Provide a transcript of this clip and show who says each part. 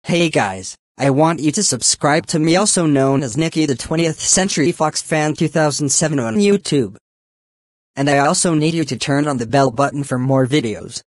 Speaker 1: Hey guys, I want you to subscribe to me, also known as Nikki the 20th Century Fox Fan 2007 on YouTube. And I also need you to turn on the bell button for more videos.